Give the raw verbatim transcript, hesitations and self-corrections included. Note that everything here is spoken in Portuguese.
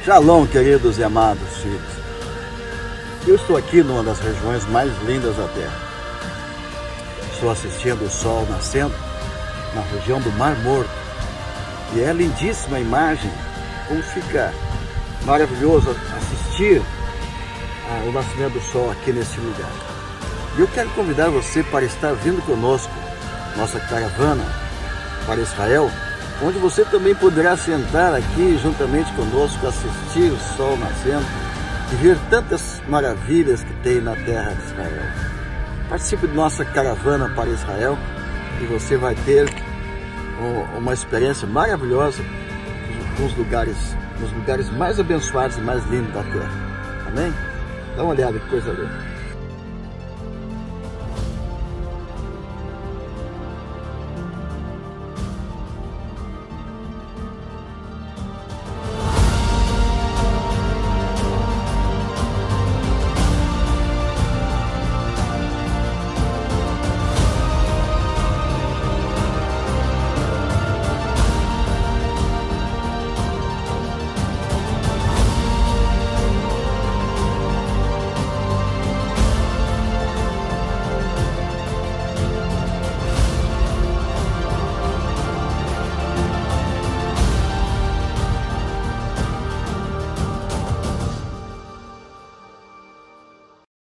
Shalom, queridos e amados filhos. Eu estou aqui numa das regiões mais lindas da Terra. Estou assistindo o sol nascendo na região do Mar Morto. E é lindíssima a imagem, como fica maravilhoso assistir o nascimento do sol aqui nesse lugar. E eu quero convidar você para estar vindo conosco, nossa caravana para Israel, onde você também poderá sentar aqui juntamente conosco, assistir o sol nascendo e ver tantas maravilhas que tem na terra de Israel. Participe de nossa caravana para Israel e você vai ter uma experiência maravilhosa nos lugares, nos lugares mais abençoados e mais lindos da terra. Amém? Dá uma olhada que coisa linda.